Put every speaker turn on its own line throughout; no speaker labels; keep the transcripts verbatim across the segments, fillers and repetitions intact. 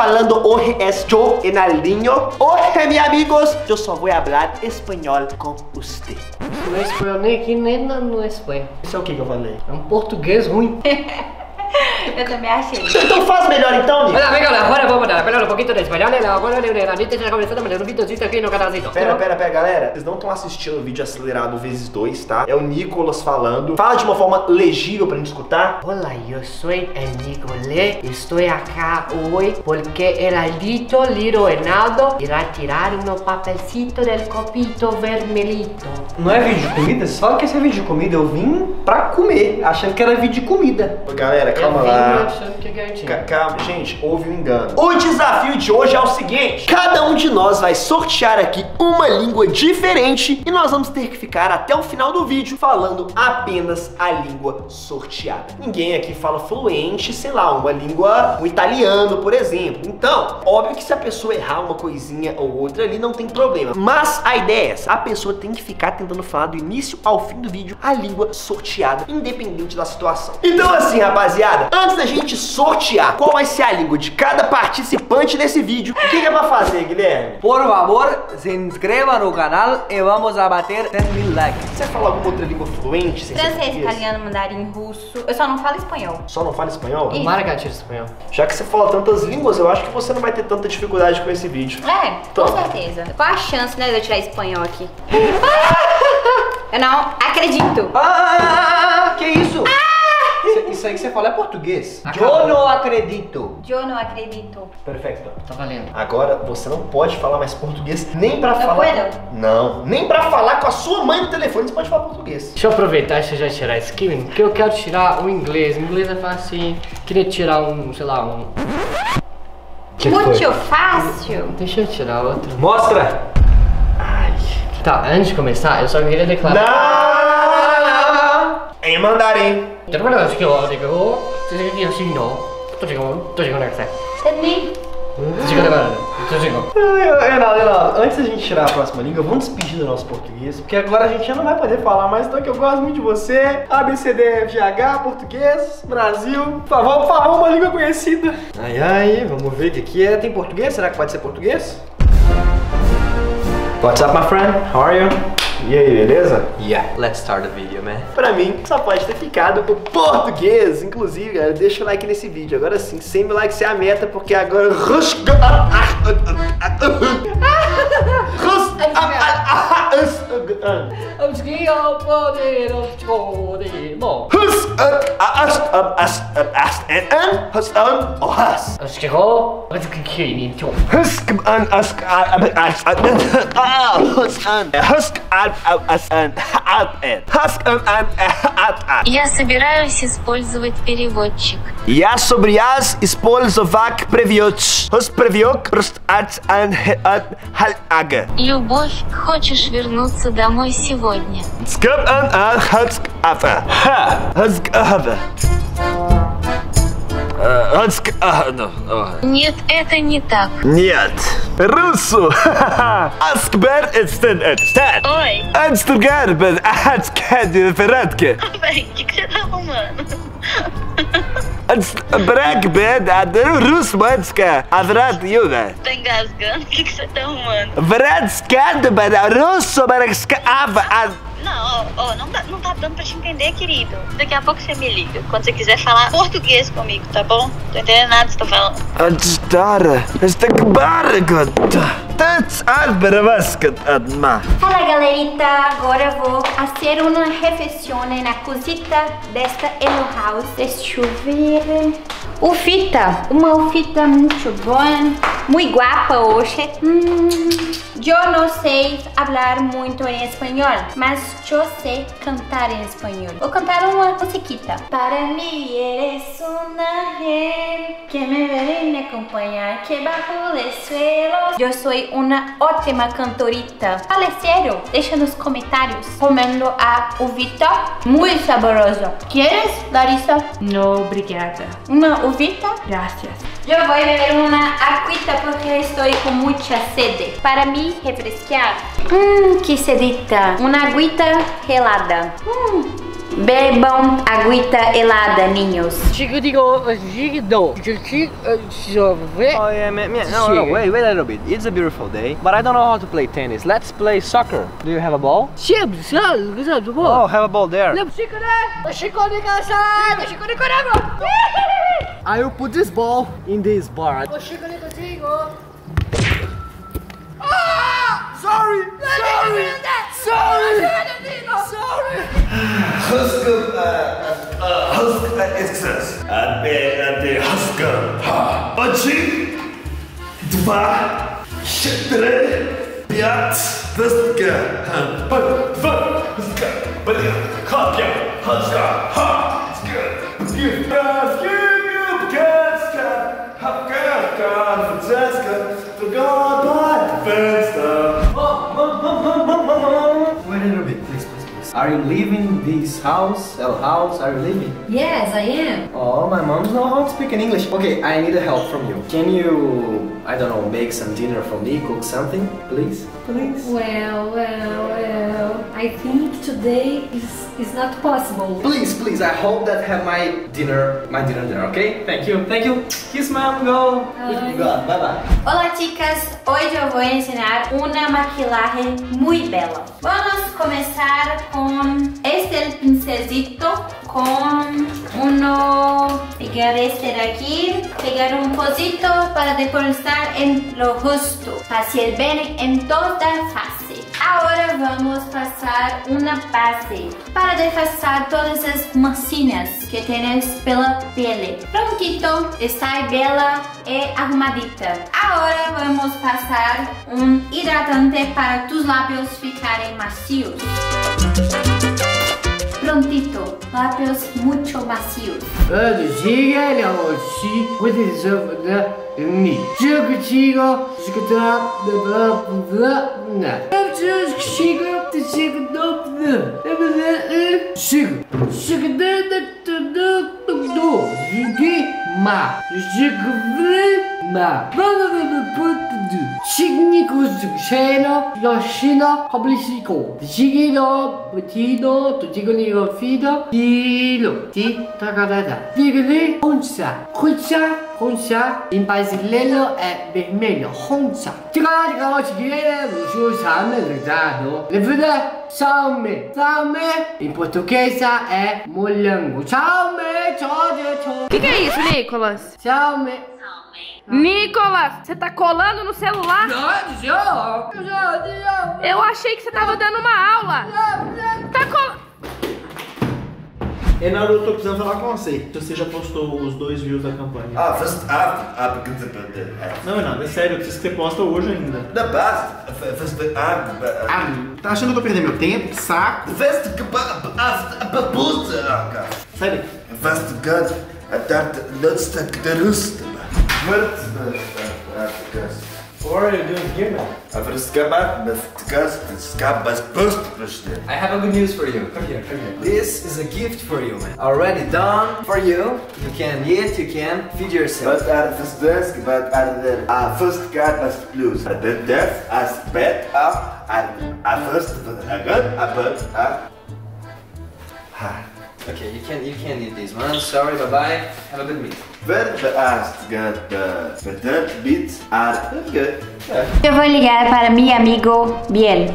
falando hoje é yo, Enaldinho. Hoje, meus amigos, eu só vou falar espanhol com você.
Não é espanhol nem aqui, nem na, no Espanha.
Isso é o que que eu falei?
É um português ruim.
Eu também achei.
Então faz melhor então, Nico.
Hola, venga, agora vamos hablar um pouquinho de espanhol. Agora a gente está começando a um videozinho aqui no canalzinho.
Pera, pera, pera, galera. Vocês não estão assistindo o vídeo acelerado vezes dois, tá? É o Nicolas falando. Fala de uma forma legível pra gente escutar.
Olá, eu sou o Nicolé. Estou aqui hoje porque Heraldito Liro Enaldo irá tirar um papelcito do copito vermelhito.
Não é vídeo de comida? Vocês falam que esse é vídeo de comida. Eu vim pra comer, achando que era vídeo de comida.
Galera, calma
eu
lá.
achando que é
Calma, gente, houve um engano. O desafio de hoje é o seguinte: cada um de nós vai sortear aqui uma língua diferente e nós vamos ter que ficar até o final do vídeo falando apenas a língua sorteada. Ninguém aqui fala fluente, sei lá, uma língua, um italiano, por exemplo. Então, óbvio que se a pessoa errar uma coisinha ou outra ali, não tem problema. Mas a ideia é essa: a pessoa tem que ficar tentando falar do início ao fim do vídeo a língua sorteada, independente da situação. Então assim, rapaziada, antes da gente sortear qual vai ser a língua de cada participante desse vídeo, o que, que é pra fazer, Guilherme?
Por favor, se inscreva no canal e vamos a bater cem mil likes.
Você fala alguma outra língua fluente? Sem ser
Francês,
português?
italiano, mandarim, russo. Eu só não falo espanhol.
Só não fala espanhol?
Ih.
Tomara que atire espanhol.
Já que você fala tantas línguas, eu acho que você não vai ter tanta dificuldade com esse vídeo.
É,
Então.
com certeza. Qual a chance, né, de eu tirar espanhol aqui? Eu não acredito.
Ah, que isso? Isso, isso aí que você fala é português.
Acabou.
Eu não acredito.
Eu não acredito.
Perfeito.
Tá valendo.
Agora você não pode falar mais português nem pra
Não
falar.
pode?
Não, nem pra falar com a sua mãe no telefone você pode falar português.
Deixa eu aproveitar e você já tirar esse aqui, que eu quero tirar o inglês. O inglês é fácil. Queria tirar um, sei lá, um... Que
Muito
foi?
fácil.
Deixa eu tirar outro.
Mostra.
Ai. Tá, antes de começar, eu só queria declarar.
Não! Em mandarim.
Eu não acho que eu digo, você diz que assim não. Tô chegando, tô chegando aqui.
Também.
Tô chegando agora. Tô chegando.
Reinaldo, Reinaldo, antes da gente tirar a próxima língua, vamos despedir do nosso português, porque agora a gente já não vai poder falar mais, então que eu gosto muito de você. A, B, C, D, F, G, H, português, Brasil. Por favor, por favor, uma língua conhecida. Ai, ai, vamos ver o que que é. Tem português? Será que pode ser português? What's up, my friend? How are you?
E aí, beleza?
Yeah, let's start the video, man.
Pra mim, só pode ter ficado o português. Inclusive, galera, deixa o like nesse vídeo. Agora sim, cem mil likes é a meta, porque agora...
Consegui o poder, o poder. Bom. Acho que errou. Mas o que que é isso?
Я собираюсь использовать переводчик.
Я собираюсь использовать переводчик.
Любовь, хочешь вернуться домой сегодня? Нет, это не так.
Нет. Руссу. Аскбер estén estén.
Oi,
Anstugar ben atskad diferentke.
peraí, o que, que você tá arrumando?
Brag ben adru rusmanska adrat yuga.
Tá engasgando? O que, que você tá arrumando?
Vratskad ben russo berekska av ad.
Não, ó, ó, não, tá, não tá dando pra te entender, querido. Daqui a pouco você me liga. Quando você quiser falar português comigo, tá bom? Tô entendendo nada que você tá falando.
Adstara. Estakbargad. Tats albervaskat adma.
Fala, galerita. Agora eu vou fazer uma refeição na cozinha desta Elo House. Deixa eu ver. Ufita, uma ufita muito boa, muito guapa hoje. Hum, eu não sei falar muito em espanhol, mas eu sei cantar em espanhol. Vou cantar uma musiquita. Para mim eres una ángel que me vem me acompanhar, que bajo el suelo. Eu sou uma ótima cantorita. Fala sério, deixa nos comentários. Comendo a uvita, muito saborosa. Queres, Larissa?
No, obrigada.
Uma uvita?
Gracias.
Eu vou beber uma aguita porque estou com muita sede. Para me refrescar. Hum, que sedita. Uma aguita gelada. Hum, Bebam agüita helada, niños.
Chico, digo, chico, chico,
Oh yeah, man, man. No, no, wait, wait a little bit. It's a beautiful day, but I don't know how to play tennis. Let's play soccer. Do you have a ball? Oh, have a ball there. I will put this ball in this bar. Ah! Sorry! Sorry! Sorry! Sorry!
Husker, uh, uh, Husker, excess. And be, and the Husker. Ha! Oči, dva, čtyři, pět, Husker. Pět, dva, Husker. Pět, kapja, Husker. Ha! Husker. Husker. Husker.
Wait a little bit, please, please, please. Are you leaving this house? El house? Are you leaving?
Yes, I am.
Oh, my mom knows how to speak in English. Okay, I need help from you. Can you, I don't know, make some dinner for me? Cook something, please? Please?
Well, well, well. I think today is is not possible.
Please, please, I hope that have my dinner, my dinner there, okay? Thank you, thank you. Kiss mom, go.
Bye.
God, bye bye.
Hola chicas, hoy yo voy a enseñar una maquillaje muy bella. Vamos a comenzar con este el pincelcito, con uno, pegar este de aquí, pegar un cosito para decorar en lo justo, hacer bien en toda face. Ahora vamos a pasar una base para disfarçar todas as mancinhas que tienes pela pele. Prontito, está bela e arrumadita. Agora vamos pasar um hidratante para tus lábios ficarem macios. Prontito, lábios muito macios.
Roxa, em brasileiro é vermelho, roxa. Salme, salme, em português é molango. Salme,
O que, que é isso, Nicolas?
salme.
Nicolas, você tá colando no celular?
Não,
Eu achei que você tava dando uma aula. Tá colando.
E Naruto, eu tô precisando falar com você. Você já postou os dois views da campanha.
Ah, first up, up,
Não, não, é sério, eu preciso que você posta hoje ainda.
da base, first up,
Ah, tá achando que eu tô perdendo meu tempo? Que saco.
first up, puta, cara.
Sai daí.
First God, that that's the the rust. First,
What are you doing here, man?
first God, first God, first God, first.
I have a good news for you. Come here, come here. This is a gift for you, man. Already done for you. You can eat, you can feed yourself.
But at first desk, but at the uh, first God was blues. At the death as bad up at at first a good, a but uh.
Okay, you can you can eat this one. Sorry, bye bye. Have a good meal.
But the asked got the but that bits are good.
Eu vou ligar para mi amigo Biel.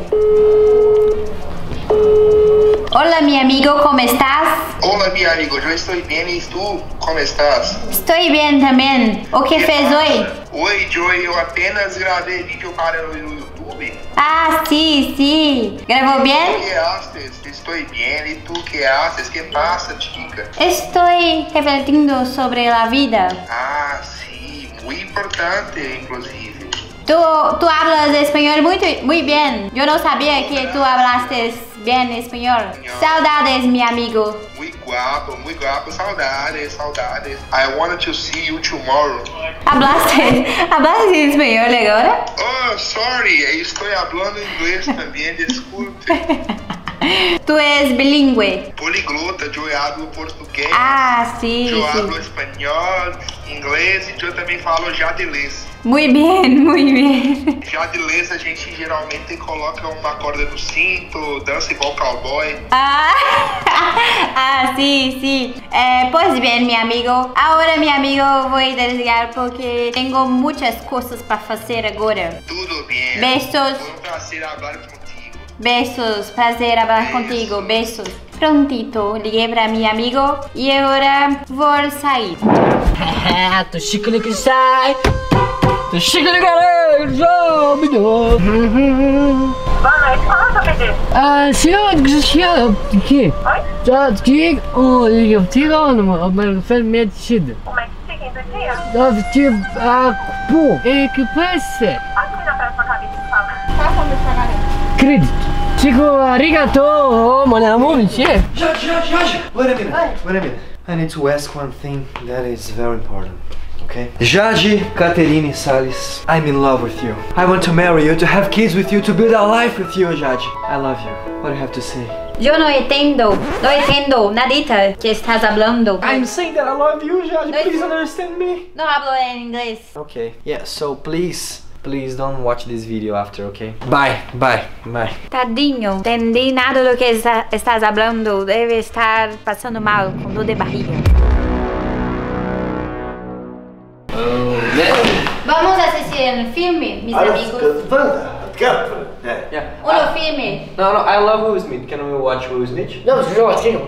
Hola mi amigo, ¿cómo estás?
Hola mi amigo, yo estoy bien y tú, ¿cómo estás?
Estoy bien también. ¿O qué fez hoy?
Oi Joey, eu apenas gravei vídeo para no YouTube.
Ah, sí, sí. ¿Grabó bien?
¿Qué haces? Estoy bien y tú qué haces? ¿Qué pasa, chica?
Estoy refletiendo sobre la vida.
Ah, sí, muy importante inclusive.
Tú, tú hablas español muy, muy bien. Yo no sabía que tú hablaste bien español. Saudades, mi amigo.
Muy guapo, muy guapo, saudades, saudades. I wanted to see you tomorrow.
Hablaste, hablaste español agora?
Oh, sorry, estou falando inglês também, desculpe.
Tu és bilingüe.
Poliglota, eu hablo português.
Ah, sim,
Eu
sim.
hablo espanhol, inglês e eu também falo jadilês.
Muito bem, muito bem.
Jadilês a gente geralmente coloca uma corda no cinto, dança igual cowboy.
Ah, ah, sim, sim. Eh, pois bem, meu amigo. Agora, meu amigo, vou desligar porque tenho muitas coisas para fazer agora.
Tudo bem.
Beijos.
Foi um prazer falar contigo.
Beijos, prazer falar contigo. Beijos. Prontito, liguei para meu amigo e agora vou sair.
Tô chique que sai. Tô chique que já me deu.
Boa noite, fala sua pedido.
Ah, senhor, que senhor, que?
Oi?
Já que o eu tiro no meu fermento.
Como é que fica isso aqui?
Deve ter a pô, e que passa?
Aqui na próxima cabeça, por favor. Faça meu pagamento.
Crédito. Chico, arigato, mon amour, monsieur.
Judge, Judge, Judge! Wait a minute, wait a minute. I need to ask one thing that is very important, okay? Judge Caterine Salles, I'm in love with you. I want to marry you, to have kids with you, to build a life with you, Judge. I love you. What do you have to say?
Eu não entendo, não entendo nadita que estás hablando.
I'm saying that I love you, Judge.
No,
Please
it's-
understand me.
Não hablo em inglês.
Okay. Yeah, so please, please don't watch this video after, okay? Bye, bye, bye.
Tadinho, entendi nada do que está, estás hablando. Deve estar passando mal com dor de barriga. Vamos assistir um filme, meus amigos.
Yeah.
Um filme.
No, no, I love Will Smith. Can we watch Will Smith?
Não, senhor, senhor.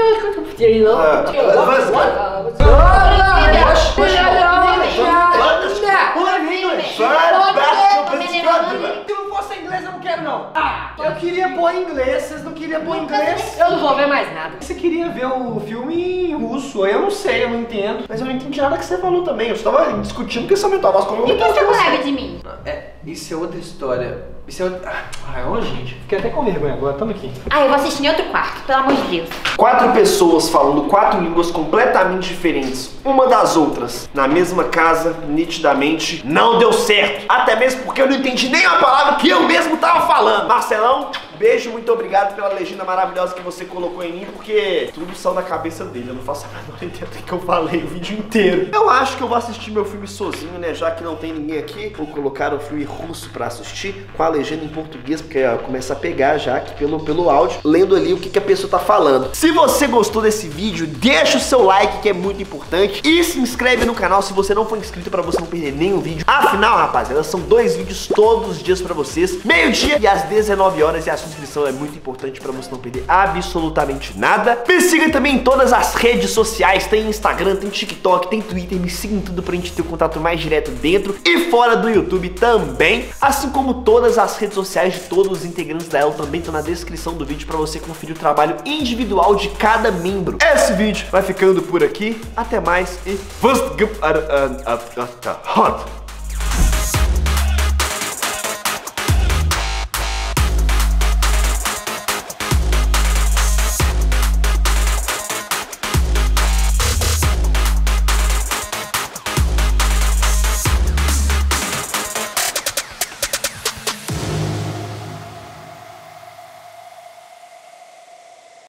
Se não fosse inglês, eu não quero, não. Ah, eu queria pôr em inglês, vocês não queriam pôr em inglês.
Eu não vou ver mais nada.
Você queria ver o filme em russo, eu não sei, eu não entendo.
Mas eu não entendi nada que você falou também. Eu estava discutindo que você aumentou a voz como eu
E que você
aumentava
com
a voz.
raiva de mim?
É, isso é outra história. Isso é outra... Ah, ô gente, fiquei até com vergonha agora, tamo aqui.
Ah, eu vou assistir em outro quarto, pelo amor de Deus.
Quatro pessoas falando quatro línguas completamente diferentes, uma das outras, na mesma casa, nitidamente, não deu certo. Até mesmo porque eu não entendi nem a palavra que eu mesmo tava falando. Marcelão, beijo, muito obrigado pela legenda maravilhosa que você colocou em mim, porque tudo saiu da cabeça dele. Eu não faço a menor ideia do que eu falei o vídeo inteiro. Eu acho que eu vou assistir meu filme sozinho, né? Já que não tem ninguém aqui, vou colocar o filme russo pra assistir com a legenda em português, porque ó, começa a pegar já aqui pelo, pelo áudio, lendo ali o que, que a pessoa tá falando. Se você gostou desse vídeo, deixa o seu like, que é muito importante, e se inscreve no canal se você não for inscrito, pra você não perder nenhum vídeo. Afinal, rapaziada, são dois vídeos todos os dias pra vocês, meio-dia e às dezenove horas, e a sua inscrição é muito importante pra você não perder absolutamente nada. Me siga também em todas as redes sociais, tem Instagram, tem TikTok, tem Twitter, me siga em tudo pra gente ter um contato mais direto dentro e fora do YouTube também, assim como todas as redes sociais de todos os integrantes da Elo também estão na descrição do vídeo pra você conferir o trabalho individual de cada membro. Esse vídeo vai ficando por aqui, até mais e...